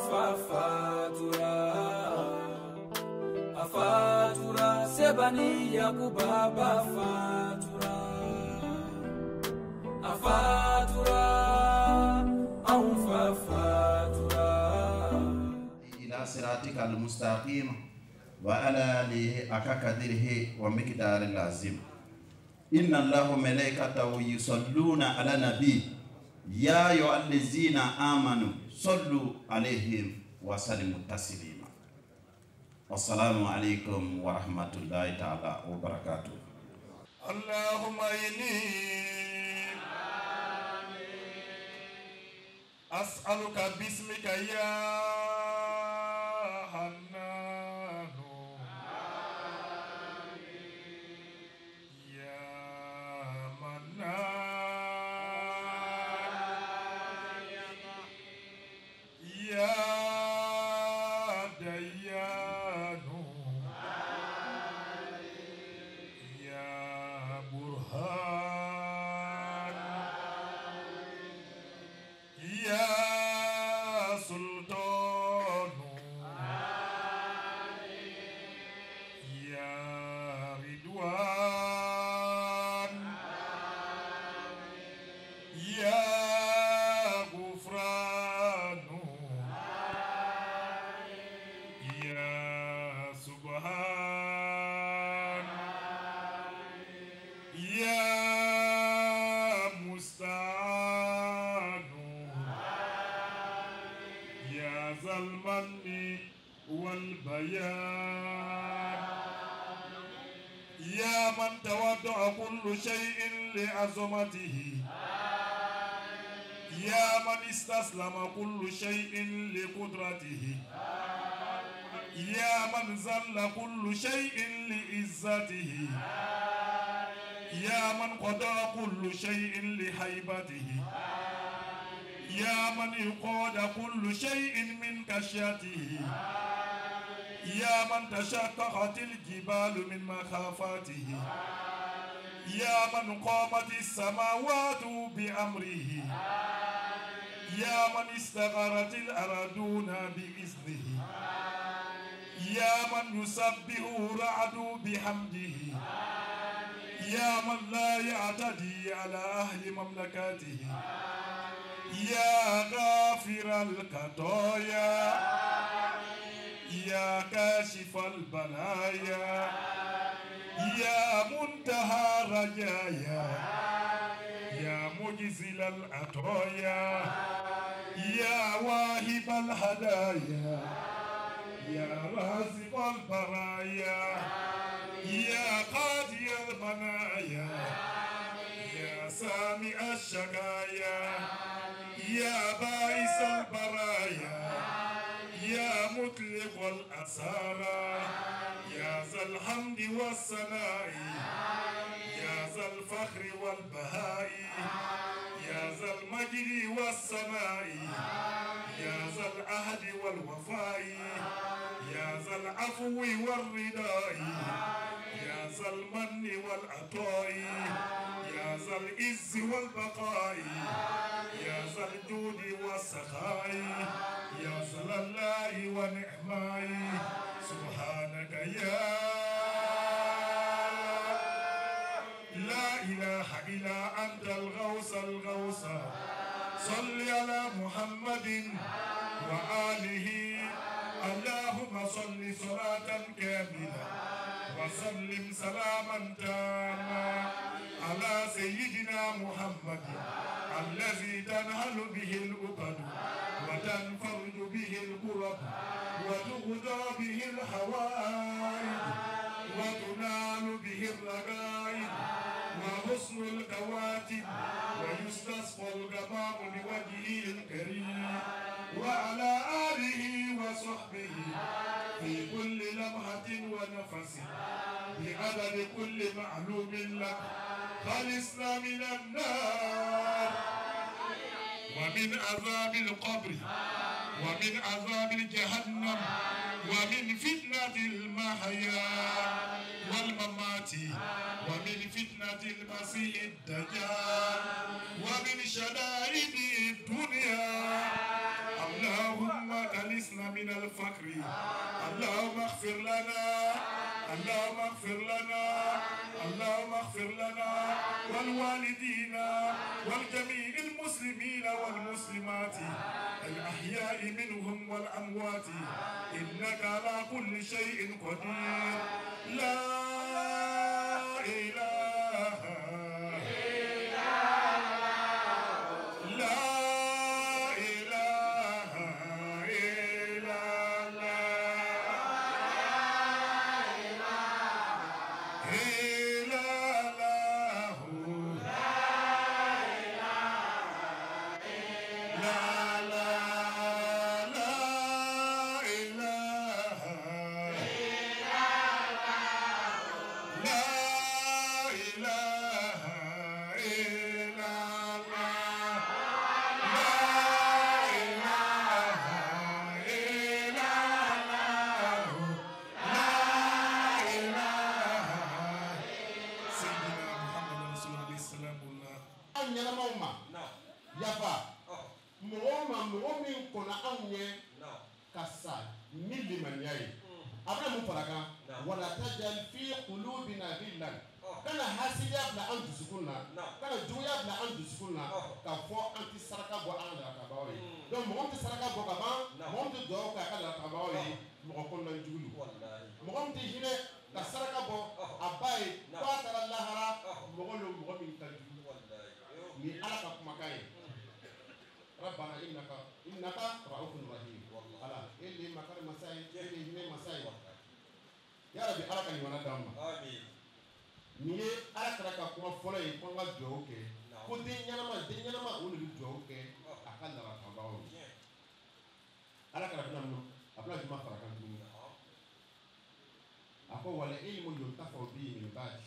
Afatura sebani yakubaba fatura afatura fatura ila siratika almustaqim wa ala alihi akakadirihi wa miqdari lazim. Inna Allaha malaikatahu yusalluna ala nabi ya ayyuhallazina amanu sallu alayhi wa sallimu taslima. Assalamu alaikum wa rahmatullahi ta'ala wa barakatuh. Allahumma inni as'aluka bismika ya Hannanu ya Mannan ya Dayyanu ya Burhan ya Sultanu ya Ridwan ya Gufranu ya Subhan ya Musta'anu ya Zalmanni wal Bayan ya man tawadda'a kullu shay'in li azamatihi ya man istaslama kullu shay'in li qudratihi ya man zalla kullu shay'in li izzatihi ya man qada kullu shay'in li haybatihi ya man yuqada kullu shay'in min kashyatihi ya man tashaqqaqatil jibalu min makhafatihi ya man qamatis samawati bi amrihi ya man istagharatil arduna bi iznihi ya man yusabbihu ra'du bihamdihi ya man la ya'tadi ala ahli mamlakatihi ya ghafiral khataya ya kashifal balaya ya muntaha rajaya ya mujzilal ataya ya wahibal hadaya ya razibal baraya ya qadiyal manaya ya sami ash-shakaya ya baisal baraya ya mutliqal asara ya zal hamdi was sanai ya zal fakhri wal bahai ya zal majdi was samai ya zal ahdi wal wafai ya zal afwi wal ridai ya zal manni wal atai ya zal izzi wal baqai ya zal judi was sakhai ya zalallahi wa ni'mai subhanaka ya la ilaha illa anta al-ghaws al-ghaws salli ala muhammadin wa alihi allahumma salli salatan kamila wa sallim salaman tamma ala sayyidina muhammad الذي تنهل به الأقد وتنفرج به الكرب وتغدى به الحوائج وتنال به الرغائب وحسن الكواتب ويستسقى الغمام بوجهه الكريم وعلى آله وصحبه في كل لمحة ونفس بعدد كل معلوم لك خلصنا من النار ومن عذاب القبر ومن عذاب جهنم ومن فتنة المحيا والممات ومن فتنة المسيح الدجال ومن شدائد الدنيا اللهم والفقر اللهم اغفر لنا اللهم اغفر لنا اللهم اغفر لنا والوالدين والجميع المسلمين والمسلمات الأحياء منهم والأموات إنك على كل شيء قدير لا إله إلا الله لا إله إلا ولا تجعل في قلوبنا غلا كان حاسد يبنى أن تسكننا كان جو يبنى أن تسكننا كفو أنت سرقة بو أن لا تباوي donc mɔgɔ min tɛ saraka bɔ ka ban mɔgɔ min tɛ dugawu kɛ a ka latagabaw ye mɔgɔ kɔnɔna jugu mɔgɔ min tɛ hinɛ ka saraka bɔ a ba ye ko a taara lahara mɔgɔ lo mɔgɔ min ka jugu ni ala ka kumakan ye rabbana innaka ra'ufun rahim ala ele makari masa ye ele hinɛ masa ye ya rabbi ala ka ɲɔgɔnna d'an ma nin ye ala kɛra ka kuma fɔlɔ ye ko an ka dugawu kɛ ko den ɲɛnama o de bɛ dugawu kɛ a ka laratagabaw ye ala kɛra bɛna mun a bɛna juma fara kan tuguni a ko wala ilmu yuntafa bihi min ba'di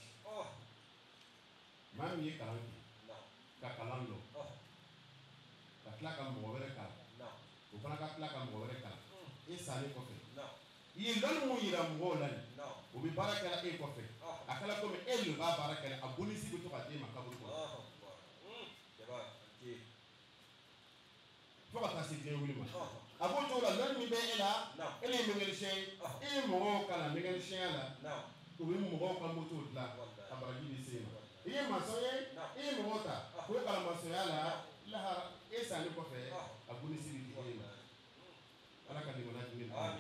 maa min ye kalan kɛ ka kalan dɔn ka tila ka mɔgɔ wɛrɛ kalan o fana ka tila ka mɔgɔ wɛrɛ kalan e salen kɔfɛ i ye lɔnni mun yira mɔgɔw la nin o bɛ baara kɛla e kɔfɛ a kɛla komi e de b'a baara kɛla a bonisi bɛ to ka d'e ma kaburu kɔnɔ fo ka taa se diɲɛ wuli ma a b'o cogo la lɔnni min bɛ e la e de ye mɛkɛnisiyɛn ye e ye mɔgɔw kalan mɛkɛnisiyɛnya la o bɛ mɔgɔw ka moto dilan a baraji bɛ se ma i ye masɔn ye e ye mɔgɔw ta k'o kalan masɔnya la lahara e salen kɔfɛ a bonisi bɛ di e ma ala ka nin mana jumɛn na.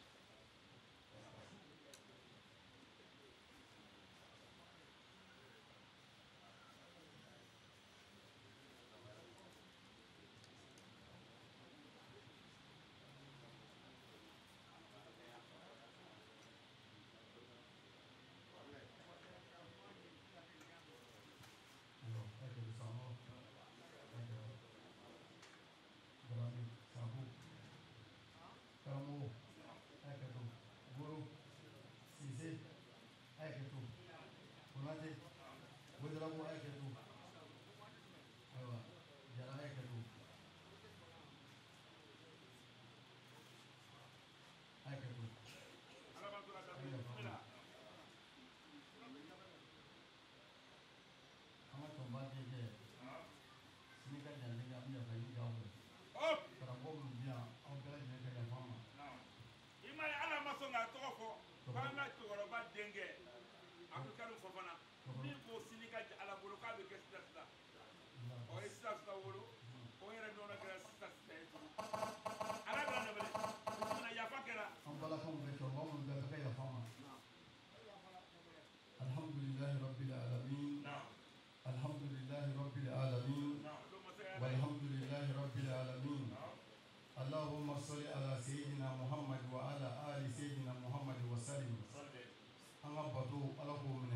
اللهم صل على سيدنا محمد وعلى آل سيدنا محمد وسلم. أنا بدو على قومنا.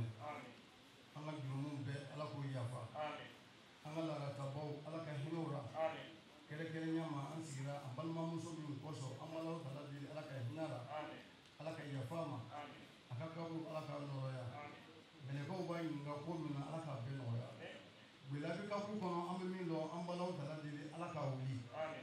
أنا جنون ب على قويافا. أنا لا رتبو على كهنورا. كلا كلا نياما أنسيرا أبل ما مسلم كوسو أما لو تلا على كهنارا. على كيافاما. أكاكو على كهنورا. بنيكو باين نقومنا على كهنورا. بلا بكاكو كنا أمين لو أما لو تلا على كهولي.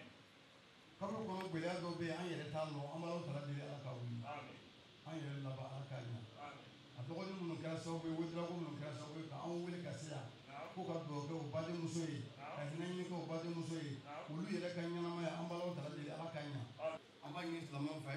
kabo kono gbeleya dɔ bɛ yen an yɛrɛ t'a lɔn an b'aw tala deli ala ka wuli an yɛrɛ laban ala k'a ɲa a dɔgɔnin minnu kɛra sababu ye wotirago minnu kɛra sababu ye k'an wele ka se yan ko ka dugawu kɛ o badenmuso ye ka hinɛ ɲini kɛ o badenmuso ye olu yɛrɛ ka ɲɛnamaya an b'aw tala deli ala k'a ɲa an b'a ɲini silamɛw fɛ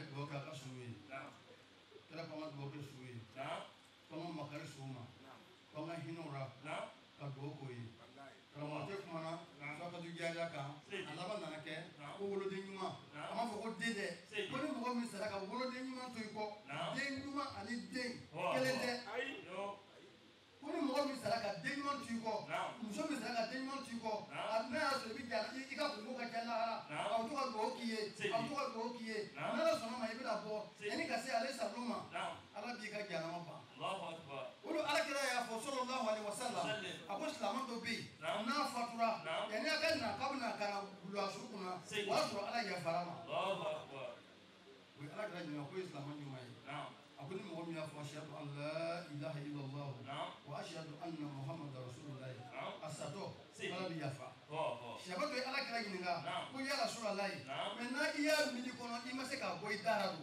kama makari suma kama hinora ka doko yi kama te kuma na so ka du jaja ka alaba na ke ko wolo de nyuma ama fo ko dede ko ni mo mi sara ka wolo de nyuma to ko de nyuma ani de kelende ko ni mo mi sara ka de nyuma to ko muso mi sara ka de nyuma to ko na ya so bi jala i ka ko ka jala ara au to ka go kiye na la so na ma ibida bo eni ka se ale sabluma ala bi ka jala ma ba Allahu akbar ulu ala kira ya fo sallallahu alaihi wasallam ako islamu to bi na fatura yani aka na kabna kana bulu asukuna wa so ala ya farama Allahu akbar we ala kira ni ko islamu ni mai ako ni mo mi afo ashhadu an la ilaha illallah wa ashhadu anna muhammadar rasulullah asato ala bi yafa shabato ala kira ni nga ko ya rasulullah menna iya mi kono imase ka boy darabu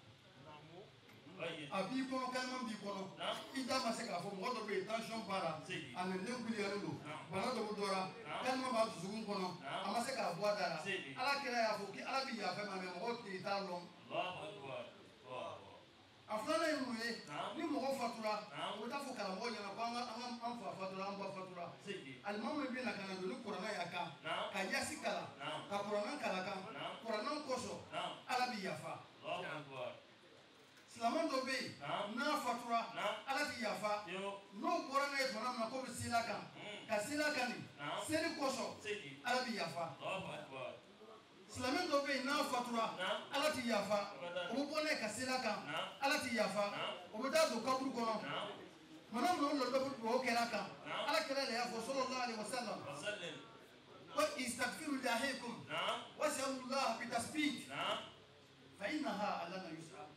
abi kono kalman bi kono ida ma se ka fo mo do be tension para an ne nguli yaro bana do dora kalman ba zugun kono ama se ka bo dara ala kira ya fo ki ala bi ya fa ma me mo ti ta lo Allahu akbar afana yimu ye ni mo fatura o ta fo kala mo nyana ba an fa fatura an ba fatura al mamu bi na kana do qur'ana ya ka yasi kala ka qur'ana kala ka qur'ana koso ala bi ya fa Allahu akbar Silaman dɔ bɛ yen n'a fatura ala ti yafa n'o bɔra n'a ye tuma min na ko bɛ sela kan ka sela kan nin seli kosɔn ala bi yafa silamɛ dɔ bɛ yen n'a fatura ala ti yafa o bɛ bɔ n'a ye ka sela kan ala ti yafa o bɛ taa don kaburu kɔnɔ tuma min na o lɔbɛ bɛ dugawu kɛra kan ala kɛra de y'a fɔ sallallahu alaihi wasallam ko istaghfiru li ahikum was'alullaha bitasbih فإنها على يسعى.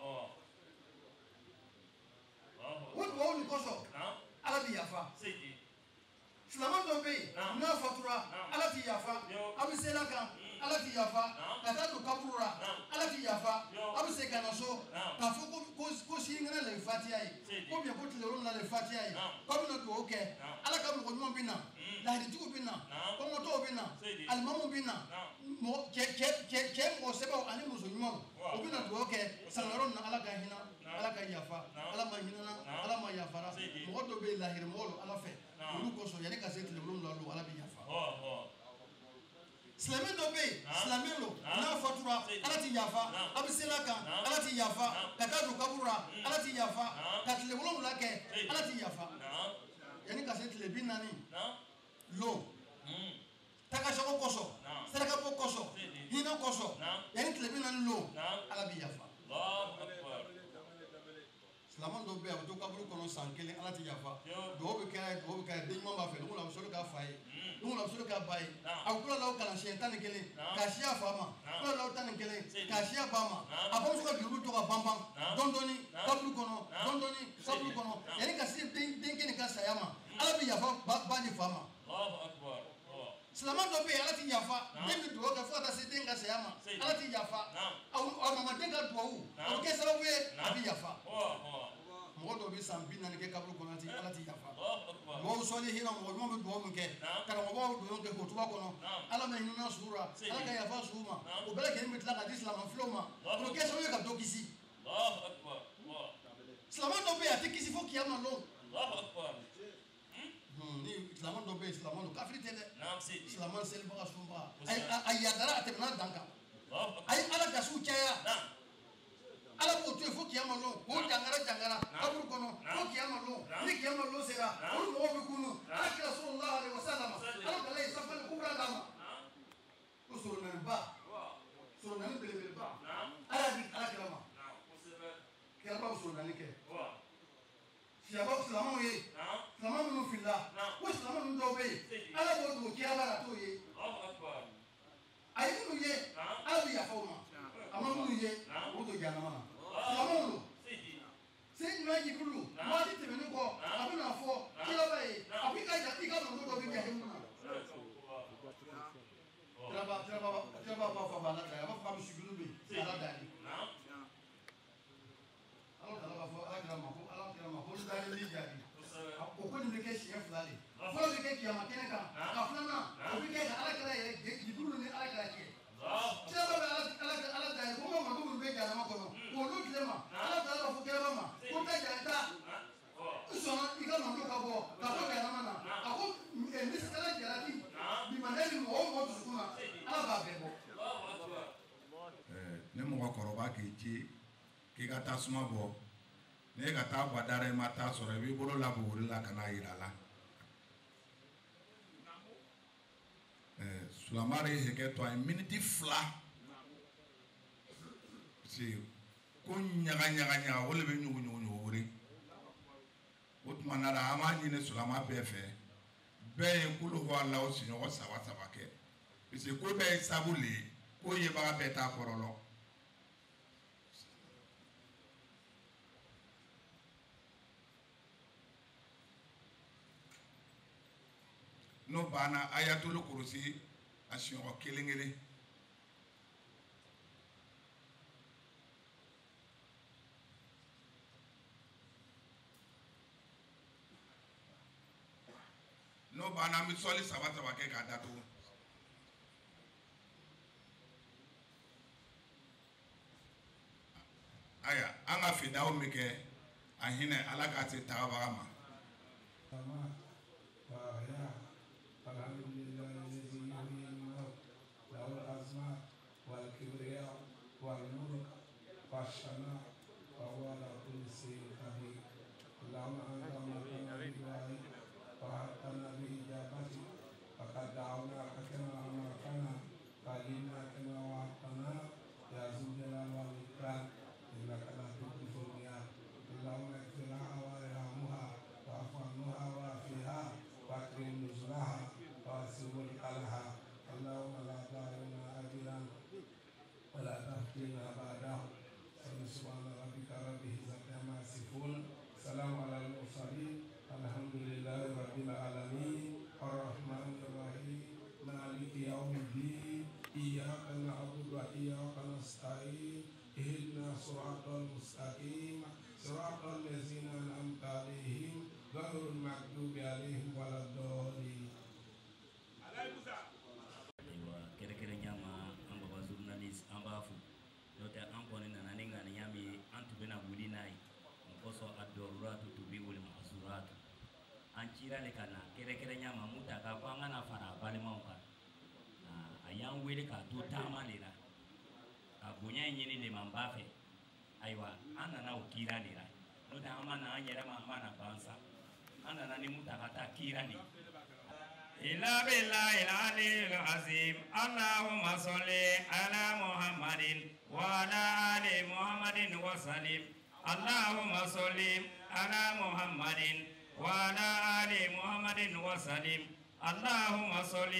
ودعوا لكوسو على بيافا. Silaman dɔ bɛ yen n'a fatura ala ti yafa a bɛ se la kan ala ti yafa ka taa don kaburu la ala ti yafa a bɛ se ka na so k'a fɔ ko sinikɛnɛ le ye fatiya ye ko bien ko tile wolonwula le ye fatiya ye k'aw bɛna dugawu kɛ ala ka mɔgɔ ɲuman bɛ na lahiritigiw bɛ na kɔngɔtɔw bɛ na alimamuw bɛ na cɛ mɔgɔ sɛbɛw ani muso ɲumanw o bɛ na dugawu kɛ sanyɔrɔ ninnu ala ka hinɛ ala ka yafa ala ma hinɛna ala ma yafara mɔgɔ dɔw bɛ yen lahirimɔgɔ don ala fɛ olu kosɔn yanni ka se tile wolonwula don ala bɛ yafa silamɛ dɔ bɛ yen silamɛ don n'a fatura ala ti yafa a bɛ sela kan ala ti yafa ka taa don kaburu la ala ti yafa ka tile wolonwula kɛ ala ti yafa yanni ka se tile 40 lon takasɔgɔ kosɔn sarakabɔ kosɔn hinɛ kosɔn yanni tile 40 lon ala bɛ yafa silamɛ dɔw bɛ yen a bɛ to kaburu kɔnɔ san 1 ala ti yafa dugawu bɛ kɛ den ɲuman b'a fɛ numu la a bɛ sɔrɔ k'a fa ye numu la a bɛ sɔrɔ k'a ba ye a bɛ kula la o kalansiɲɛ 11 k'a siya fa ma kula la o 11 k'a siya ba ma a bamuso ka juru bɛ to ka banban dɔɔni kaburu kɔnɔ dɔɔni kaburu kɔnɔ yanni ka se denkɛ nin ka saya ma ala bɛ yafa ba ni fa ma silamɛ dɔ bɛ yen ala ti yafa den bɛ dugawu kɛ fo ka taa se den ka saya ma ala ti yafa a mama den ka dugawu o bɛ kɛ sababu ye a bɛ yafa mɔgɔ dɔw bɛ san 40 kɛ kaburu kɔnɔ ala ti yafa mɔgɔw sɔnni hinɛ mɔgɔ ɲuman bɛ dugawu min kɛ karamɔgɔw bɛ dugawu kɛ k'o tuba kɔnɔ ala ma hinɛ sugu la ala ka yafa sugu ma o bɛɛ lajɛlen bɛ tila ka di silamɛfilaw ma o bɛ kɛ sababu ye ka dɔ kisi silamɛ dɔw bɛ yen a tɛ kisi fo kiyama lon ni silamɛ dɔw bɛ yen silamɛ don kafiri tɛ dɛ silamɛ selibaga sunbaga a yadara a tɛmɛna dan kan a ye ala gasiw caya ala b'o to yen fo kiyama lon k'o jangara kaburu kɔnɔ fo kiyama lon ni kiyama lon sera olu mɔgɔw bɛ kunu ala kira sallallahu alaihi wasallam ala kala ye safali kubra d'a ma ko soronani belebeleba ala y'a di ala kira ma kira b'a soronani kɛ silamɛw ye silamɛ minnu filila ko silamɛ minnu dɔw bɛ yen ala b'o dogo kira la ka t'o ye a ye minnu ye ala bɛ yafa o ma a ma minnu ye o to jahanama na silamɛw don seyidina jibrilu waati tɛmɛnen kɔ a bɛ n'a fɔ kira b'a ye a ko i ka mɔgɔ dɔ bɛ jahanama na kiraba b'a fɔ ala ta a b'a fɔ a bɛ sigilu bɛ ala dali ala b'a fɔ ala kira ma ko ala kira ma ko n dalen b'i jaabi kɔrɔba k'i ci k'i ka tasuma bɔ ne ka taa badara i ma taa sɔrɔ i b'i bolo labɔ wuri la ka n'a yira la Sulamare ye hakɛ to a ye miniti 2 parce ko ɲaga o le bɛ ɲugu wuri o tuma na la an b'a ɲini Sulama bɛɛ fɛ bɛɛ ye kulu fɔ a la o siɲɔgɔn 3 kɛ parce que ko bɛɛ ye sabu le ye ko yebaga bɛɛ t'a kɔrɔlɔ n'o banna Ayatul Kursi a siɲɔgɔn 1 n'o banna an bɛ sɔli 3 kɛ k'a datugu aya an ka fidaw min kɛ a hinɛ Ala k'a se tagabaga ma an cira le ka na kɛrɛnkɛrɛnya ma mun ta k'a fɔ an kana fara balimaw kan a y'an wele k'a to taama de la ka bonya in ɲini de ma n b'a fɛ ayiwa an nana o kira de la n'o tɛ an ma na an yɛrɛ ma an ma na ban sa an nana ni mun ta ka taa kira de ila billahi al-aliyyil azim allahumma salli ala muhammadin wa ala ali muhammadin wa sallim allahumma salli ala muhammadin وعلى آل محمد وسلم اللهم صل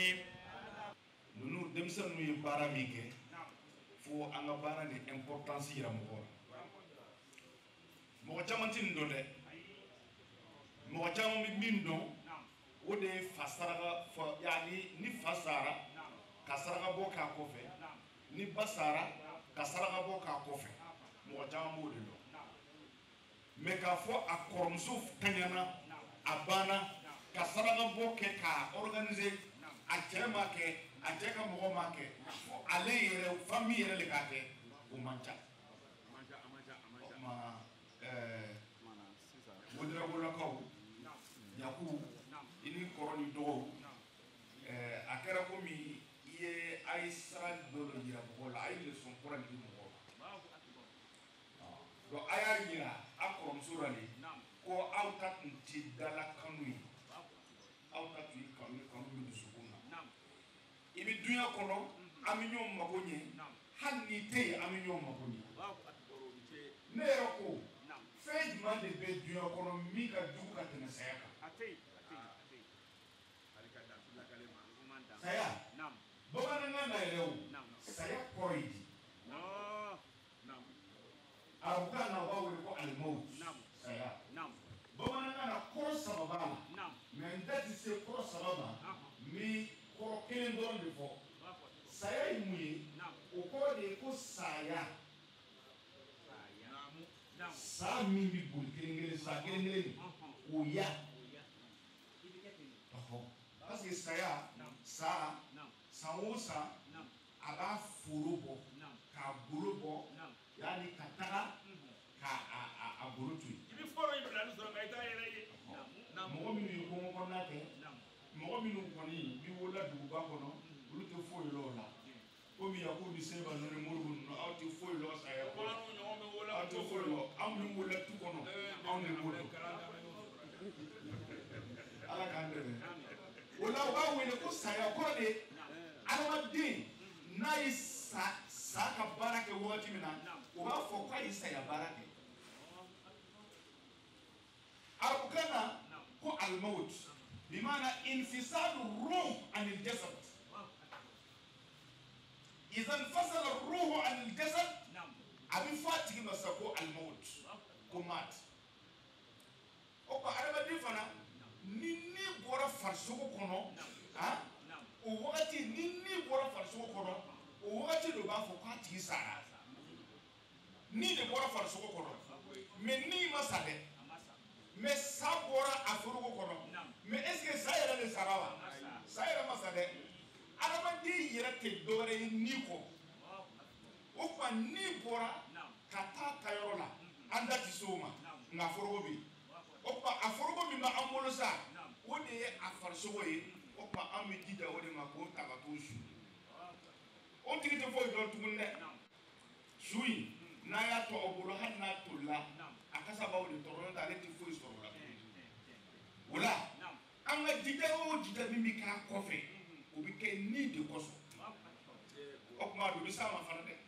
nunu denmisɛnninw ye baara min kɛ fo an ka baara ni importance yira mɔgɔ la mɔgɔ caman tɛ nin dɔn dɛ mɔgɔ caman bɛ min dɔn o de ye fa saraka fɔ yani ni fa sara ka saraka bɔ k'a kɔfɛ ni ba sara ka saraka bɔ k'a kɔfɛ mɔgɔ caman b'o de dɔn mais k'a fɔ a kɔrɔmuso kaɲana a banna ka saraka bɔ kɛ k'a organiser a cɛ ma kɛ a cɛ ka mɔgɔ ma kɛ fo ale yɛrɛ famille yɛrɛ le k'a kɛ o man ca o tuma Wodrabolakaw Yaku i ni kɔrɔ ni dɔgɔw a kɛra komi i ye a ye sara dɔ de yira mɔgɔw la a ye leçon kura de di mɔgɔw la donc a y'a yira a kɔrɔmuso la de ko aw ta tun tɛ dala kanu ye aw ta tun ye kanu bɛ dusukun na i bɛ dunya kɔnɔ an bɛ ɲɔgɔn mago ɲɛ hali n'i tɛ yen an bɛ ɲɔgɔn mago ɲɛ ne yɛrɛ ko fɛn jumɛn de bɛ dunya kɔnɔ min ka jugu ka tɛmɛ saya kan saya bamanankan na yɛrɛ o saya kɔrɔ ye di arabukan na u b'a wele ko alimawut saya bamanankan na kɔrɔ 3 b'a la mais n da tɛ se kɔrɔ 3 ma n bɛ kɔrɔ 1 dɔrɔn de fɔ saya ye mun ye o kɔrɔ de ye ko saya sa min bɛ boli kelen-kelen sa kelen-kelen o ya parce que saya sa san o san a b'a foro bɔ k'a bolo bɔ yani ka taga k'a bolo to yen mɔgɔ minnu ye kɔngɔ kɔnɔna kɛ mɔgɔ minnu kɔni bɛ wolola duguba kɔnɔ olu tɛ foyi yɔrɔ o la komi Yaku ni Seba ninnu ni Moribo ninnu aw aw tɛ foyi lɔ saya ko aw tɛ foyi lɔ anw min wolola tu kɔnɔ anw de b'o dɔn ala k'an dɛmɛ o la u b'a wele ko saya kɔrɔ de adamaden n'a ye sa ka baara kɛ wagati min na u b'a fɔ k'a ye saya baara kɛ arabukan na ko alimawut bimana infisadu ruh anil jasad إذا انفصل الروح عن الجسد أبي فاتك مسكو الموت كمات أوكا أنا بدي فنا نيني بورا فرسوكو كنو ها ووقتي نيني بورا فرسوكو كنو ووقتي لو بافو كاتي سارا نيني بورا فرسوكو كنو مني ما سادة mais sabora afuruko kono mais est-ce que ça ira le sarawa ça ira ma sade adamadi yɛrɛ tɛ dɔwɛrɛ ye ni kɔ o kuma ni bɔra ka taa tayɔrɔ la an da tɛ se o ma nka foroko bɛ yen o kuma a foroko min b'an bolo sa o de ye a farisogo ye o kuma an bɛ jija o de ma k'o ta ka t'o su o tigi tɛ foyi dɔn tuguni dɛ su in n'a y'a to o bolo hali n'a tolila a kasa b'aw de tɔɔrɔ n'o tɛ ale tɛ foyi sɔrɔ o la o la an ka jija o jija min bɛ k'a kɔfɛ o bɛ kɛ ni de kɔsɔn o kuma a bɛ s'a ma fana dɛ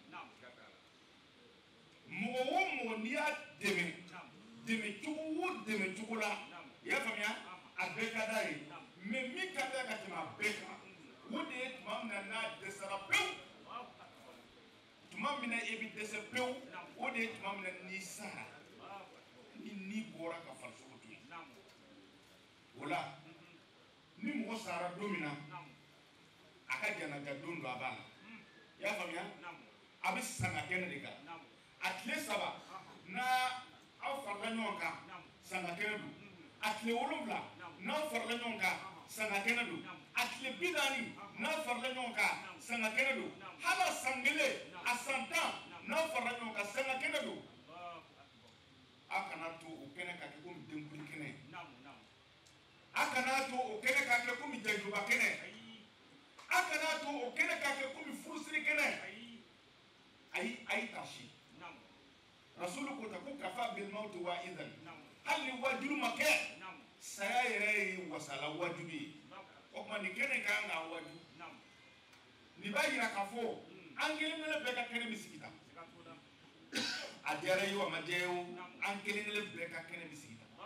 mɔgɔ o mɔgɔ n'i y'a dɛmɛ cogo la i y'a faamuya a bɛɛ ka d'a ye mais min ka d'a ka tɛmɛ a bɛɛ kan o de ye tuma min na n'a dɛsɛra pewu tuma min na e bɛ dɛsɛ pewu o de ye tuma min na n'i sara ni bɔra ka farisogo to yen o la ni mɔgɔ sara don min na a ka janaja don do a b'a la i y'a faamuya a bɛ sanga kɛnɛ de kan a tile 3 n'a aw farala ɲɔgɔn kan sanga kɛnɛ don a tile 7 n'aw farala ɲɔgɔn kan sanga kɛnɛ don a tile 40 n'aw farala ɲɔgɔn kan sanga kɛnɛ don hali a san 1 a san 10 n'aw farala ɲɔgɔn kan sanga kɛnɛ don a kana to o kɛnɛ ka kɛ komi denkuli kɛnɛ a kana to o kɛnɛ ka kɛ komi jajuba kɛnɛ a kana to o kɛnɛ ka kɛ komi furusiri kɛnɛ ayi tasi rasulu ko ta ko kafa bil maut wa idan hali ni wajuru ma kɛ saya yɛrɛ ye wasala wajuru ye o kuma nin kɛnɛ kan ka waju nin b'a yira k'a fɔ an kelen-kelen bɛɛ ka kɛnɛ bɛ sigi tan a diyara ye o a ma diya ye o an kelen-kelen bɛɛ ka kɛnɛ bɛ sigi tan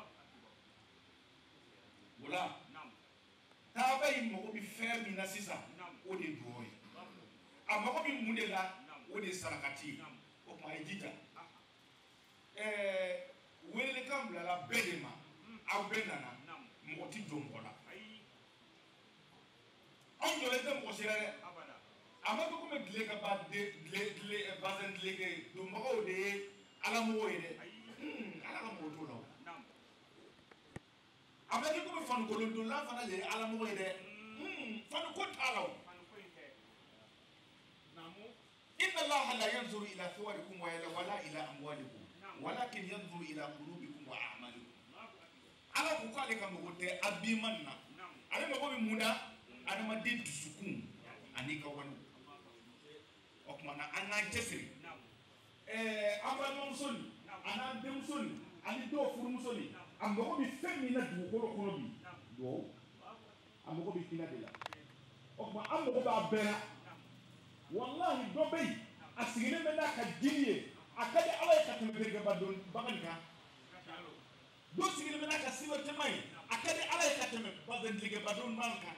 o la taaba yi mago bɛ fɛn min na sisan o de ye duwawu ye a mago bɛ mun de la o de ye sarakati ye o kuma a ye jija welelikan bilala bɛɛ de ma aw bɛɛ nana mɔgɔ tɛ jɔ mɔgɔ la anw jɔlen tɛ mɔgɔ si la dɛ a ma fɔ komi tile ka bazɛn tile kɛ donbagaw de ye alamɔgɔw ye dɛ ala ka mɔgɔ t'o la o a ma kɛ komi fanikolondonlan fana de ye alamɔgɔ ye dɛ faniko t'a la o inna allaha la yanzuru ila suwarikum wala ila amwalikum walakin yanzuru ila qulubikum wa a'malikum ala ko k'ale ka mɔgɔ tɛ a biman na ale mɔgɔ bɛ mun na adamaden dusukun ani ka walew o tuma na an k'an cɛsiri an balimamuso nin a n'an denmuso nin ani dɔw furumuso nin a mago bɛ fɛn min na dugukolo kɔnɔ bi duwawu a mago bɛ hinɛ de la o tuma an mago b'a bɛɛ la walahi dɔ bɛ yen a sigilen bɛ n'a ka jiri ye a ka di ala ye ka tɛmɛ berekɛba don bagan kan dɔ sigilen bɛ n'a ka siba caman ye a ka di ala ye ka tɛmɛ bazɛntigɛba don bagan kan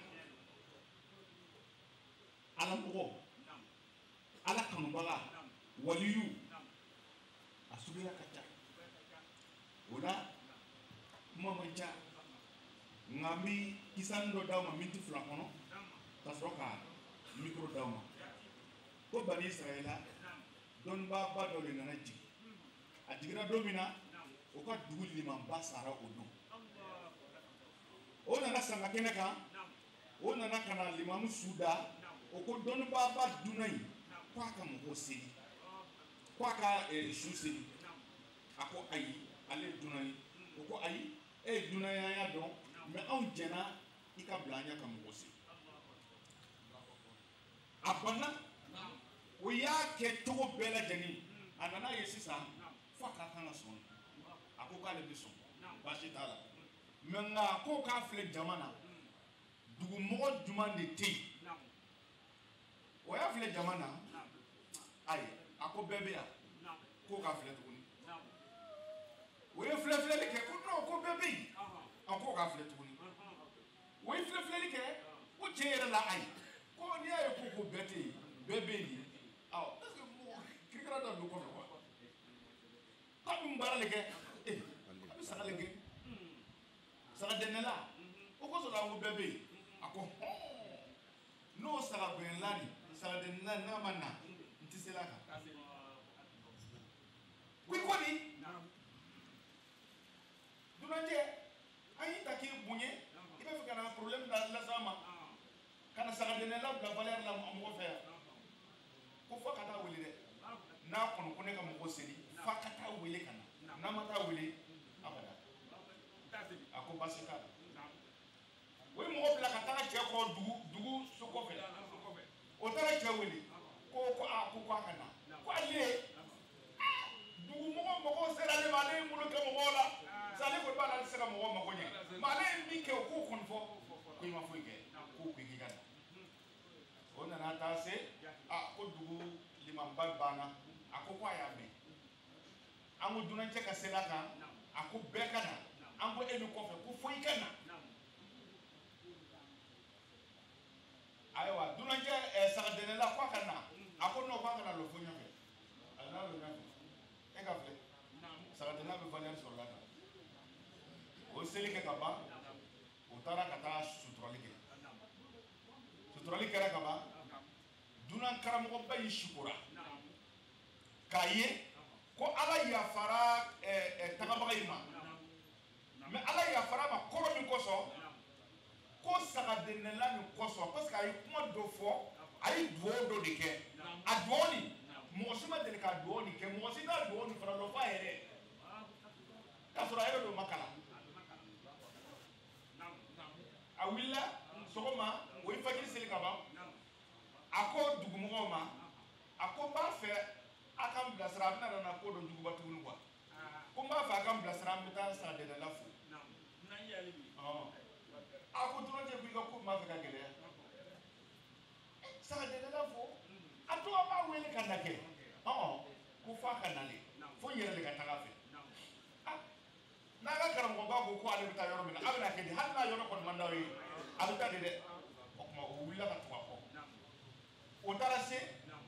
ala mɔgɔ ala kanubaga waliyu a suguya ka ca o la kuma man ca nka n bɛ kisani dɔ d'aw ma miniti 2 kɔnɔ ka sɔrɔ ka mikoro d'aw ma ko bani israɛla dɔnnibaaba dɔ de nana jigin a jiginna don min na o ka dugu limanba sara o don o nana sanga kɛnɛ kan o nana ka na limamu su da o ko dɔnnibaaba dunna yen ko a ka mɔgɔw seli ko a ka su seli a ko ayi ale dunna yen o ko ayi e ye dunnayanya dɔn mɛ anw jɛnna i ka bila an ɲɛ ka mɔgɔw seli a banna o y'a kɛ cogo bɛɛ lajɛlen a nana ye sisan fo a ka kan ka sɔn a ko k'ale bɛ sɔn baasi t'a la mɛ nka ko k'a filɛ jama na dugumɔgɔ jumɛn de tɛ yen o y'a filɛ jama na ayi a ko bɛɛ bɛ yan ko k'a filɛ tuguni o ye filɛfilɛli kɛ ko non ko bɛɛ bɛ yen a ko k'a filɛ tuguni o ye filɛfilɛli kɛ ko tiɲɛ yɛrɛ la ayi ko n'i y'a ye ko bɛɛ tɛ yen bɛɛ bɛ yen awɔ est ce que mɔgɔ kirikara dɔ don kɔfɛ quoi k'a bɛ mun baara de kɛ a bɛ saga de kɛ saga dɛnɛla o kosɔn la ko bɛɛ bɛ yen a ko hɔn n'o saga bɛnla ni saga dɛnɛla n'a ma na n tɛ se la kan ko i kɔni dunanjɛ an y'i ta k'i bonya i b'a fɛ ka na problème da las'an ma ka na saga dɛnɛla bila valeur la mɔgɔ fɛ yan ko fo ka taa wele dɛ n'a kɔni ko ne ka mɔgɔ seli f'a ka taa wele ka na n'a ma taa wele abada a ko baasi t'a la o ye mɔgɔ bila ka taa cɛ kɔ dugu so kɔfɛ o taara cɛ wele ko a ka na ko ale dugumɔgɔw sera ale ma ale ye bolo kɛ mɔgɔw la ale ko b'a la ale tɛ se ka mɔgɔw mago ɲɛ mɛ ale ye min kɛ o k'o kɔni fɔ ko i ma foyi kɛ k'o ko i k'i ka na o nana taa se ko dugu limanba banna a ko a y'a mɛn an ko dunanjɛ ka se la kan a ko bɛɛ ka na an ko e min kɔfɛ ko fo i ka na ayiwa dunanjɛ sagadɛnɛla ko a ka na a ko non ko a kana lɔ fo ɲɛfɛ a nana lɔ ɲɛfɛ e ka filɛ sagadɛnɛla bɛ valeur sɔrɔ la kan o seli kɛ ka ban o taara ka taa suturali kɛ suturali kɛra ka ban dunan karamɔgɔba in sukora k'a ye ko ala yafara tagabaga in ma mɛ ala yafara ma kɔrɔ min kosɔn ko sagadɛnɛla nin kosɔn parce que a ye kuma dɔ fɔ a ye duwawu dɔ de kɛ a duwawu nin mɔgɔ si ma deli ka duwawu nin kɛ mɔgɔ si t'a duwawu nin fana dɔn f'a yɛrɛ k'a sɔrɔ a yɛrɛ dɔ ma kalan a wulila sɔgɔma o ye fajiri seli ka ban a ko dugumɔgɔw ma a ko n b'a fɛ a ka n bilasira a bɛna na ko dɔ juguba tuguni quoi ko n b'a fɛ a ka n bilasira an bɛ taa sagadɛnɛla fo a ko dunanjɛ ko i ka ko b'a fɛ ka gɛlɛya sagadɛnɛla fo a to a b'a wele ka na kɛ ko f'a ka nale fo n yɛrɛ de ka taga fɛ n'a ka karamɔgɔba ko ko ale bɛ taa yɔrɔ min na a bɛna kɛ di hali n'a yɔrɔ kɔni man d'aw ye a bɛ taa de dɛ o tuma o wulila ka tugu a kɔ o taara se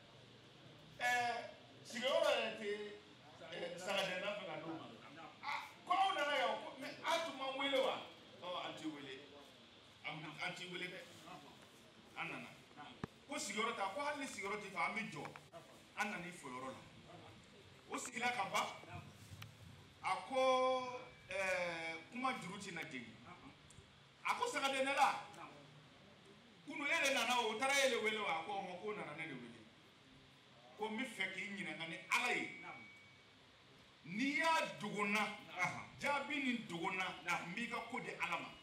sigiyɔrɔ yɛrɛ tɛ sagadɛnɛla fɛ ka d'o ma ko aw nana yan mɛ a tun m'an wele wa an t'i wele an t'i wele dɛ an nana ko sigiyɔrɔ ta ko hali ni sigiyɔrɔ tɛ ta an bɛ jɔ an nan'i fo yɔrɔ la o sigila ka ban a ko kuma juru tɛna jigin a ko sagadɛnɛla kunu e de nana o taara e de wele wa a ko k'o nana ne de wele ko n bɛ fɛ k'i ɲininka ni ala ye n'i y'a dogo n na jaabi nin dogo n na n b'i ka ko di ala ma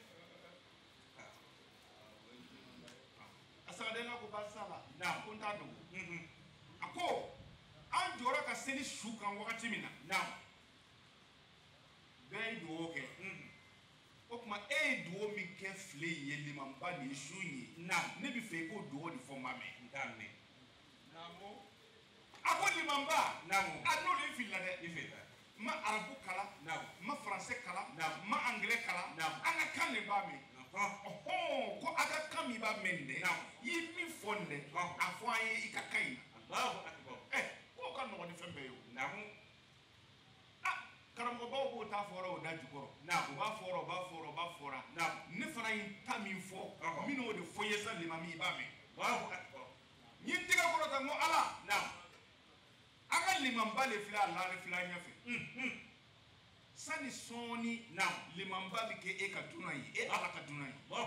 a sagadɛnɛla ko baasi t'a la ko n t'a dogo a ko an jɔra ka seli su kan wagati min na bɛɛ ye duwawu kɛ o tuma e ye duwawu min kɛ file ye limanba nin su ye ne bɛ fɛ i k'o duwawu de fɔ n b'a mɛn n t'a mɛn a ko limanba a n'olu ye filila dɛ i fɛ n ma arabu kalan n ma faransɛ kalan n ma angilɛ kalan an ka kan de b'a mɛn ko a ka kan min b'a mɛn nin dɛ i ye min fɔ nin dɛ a fɔ an ye i ka kan in na k'o ka nɔgɔn ni fɛn bɛɛ ye o karamɔgɔbaw b'o ta fɔra o da jukɔrɔ u b'a fɔra u b'a fɔra u b'a fɔra ne fana ye ta min fɔ n bɛn'o de fɔ i ye sa limami i b'a mɛn n ye n tɛgɛ kɔrɔ ta n ko ala an ka limanba de filɛ a la ne filɛ a ɲɛfɛ sani sɔɔni limanba bɛ kɛ e ka dunan ye e ala ka dunan ye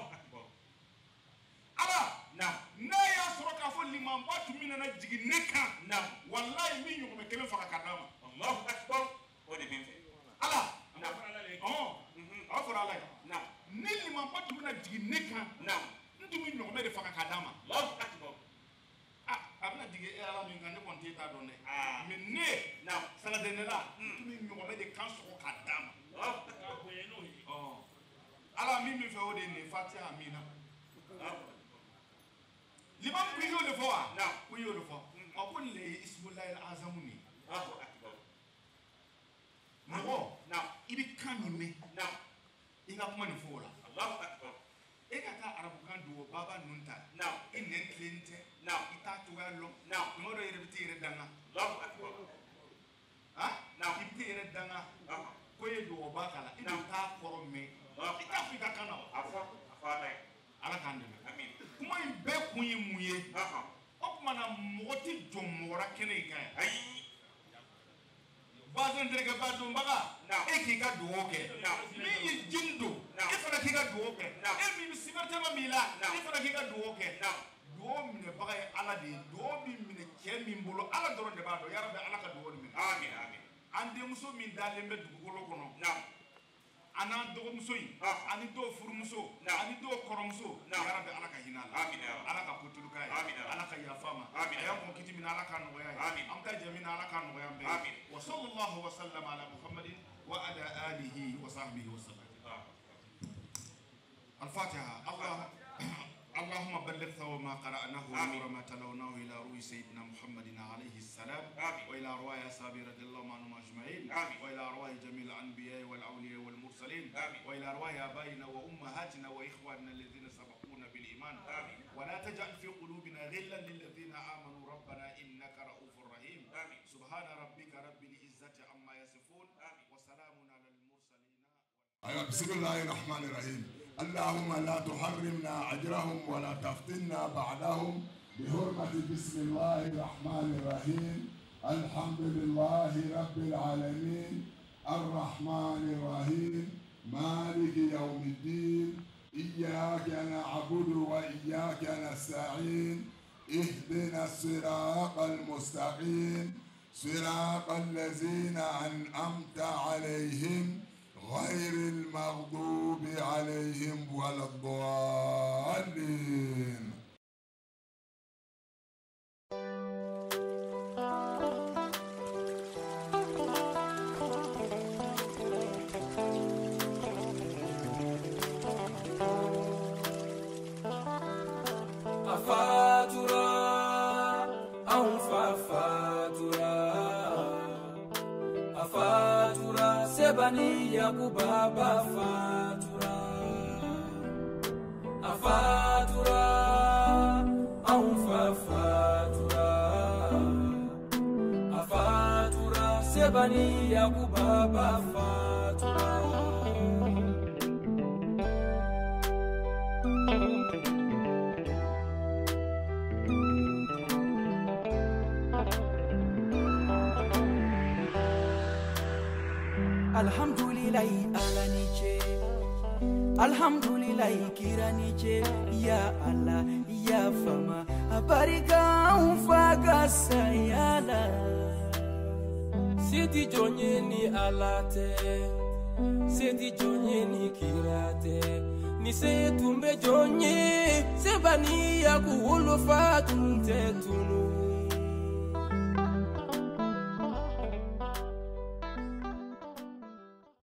ala n'a y'a sɔrɔ k'a fɔ limanba tun min nana jigin ne kan walayi min ɲɔgɔmɛ kelen faga ka d'a ma o de bɛ n fɛ ala aw fɔra ala ye ni limanba tun bɛna jigin ne kan n tun bɛ ɲɔgɔmɛ de faga ka d'a ma a bɛna jigin e ala t'a dɔn dɛ mais ne saladɛnɛ la tumi ɲɔgɔnmɛ de kan sɔgɔ k'a d'a ma ala min fɛ o de ye nin fatiha min na limamu ko i y'o de fɔ wa ko i y'o de fɔ ko nin de ye ismullahi azamu nin mɔgɔ i bɛ kan min mɛn i ka kuma nin fɔ o la e ka taa arabukan dogo baba ninnu ta e nɛn tilen tɛ i t'a cogoya lɔn tuma dɔ yɛrɛ bɛ t'i yɛrɛ danga i bɛ t'i yɛrɛ danga ko e ye dɔgɔba k'a la i bɛ t'a kɔrɔ mɛn i t'a fɔ i ka kan na wa ala k'an dɛmɛ kuma in bɛɛ kun ye mun ye o tuma na mɔgɔ tɛ jɔ mɔgɔ la kɛnɛ in kan yan bazɛn terikɛba donbaga e k'i ka dugawu kɛ min ye jin don e fana k'i ka dugawu kɛ e min sigartɛma b'i la e fana k'i ka dugawu kɛ dugawu minɛbaga ye ala de ye dugawu min minɛ cɛ min bolo ala dɔrɔn de b'a dɔn yarabi ala ka dugawu minɛ an denmuso min dalen bɛ dugukolo kɔnɔ a n'an dɔgɔmuso in ani dɔw furumuso ani dɔw kɔrɔmuso yarabi ala ka hinɛ a la ala ka kotuluka ye ala ka yafa ma a y'an kɔn kiti min na ala ka nɔgɔya ye an ka jɛ min na ala ka nɔgɔya bɛɛ wa sallallahu wa sallam ala muhammadin wa ala alihi wa sahbihi wa sallam al-fatiha اللهم بلغ ثواب ما قرأناه ونور ما تلوناه إلى روح سيدنا محمد عليه السلام وإلى أرواح أصحابه رضي الله عنهم أجمعين وإلى أرواح جميع الأنبياء والأولياء والمرسلين وإلى أرواح آبائنا وأمهاتنا وإخواننا الذين سبقونا بالإيمان ولا تجعل في قلوبنا غلا للذين آمنوا ربنا إنك رؤوف رحيم سبحان ربك رب العزة عما يصفون وسلام على المرسلين. بسم الله الرحمن الرحيم. اللهم لا تحرمنا أجرهم ولا تفتنا بعدهم بحرمة بسم الله الرحمن الرحيم. الحمد لله رب العالمين الرحمن الرحيم مالك يوم الدين إياك نعبد وإياك نستعين اهدنا الصراط المستقيم صراط الذين أنعمت عليهم غير المغضوب عليهم ولا الضالين. Afatura, fafatura, afatura, sebani yakubaba fatura, afatura, fafatura, afatura, sebani yakubaba fatura. Alhamdulillah alaniche, Alhamdulillah kiraniche, ya Allah ya fama, abarika umfaga sayala. Sidi jonye ni alate, sidi jonye ni kirate, ni se tumbe jonye, sebani ya kuhulu fatunte tunu.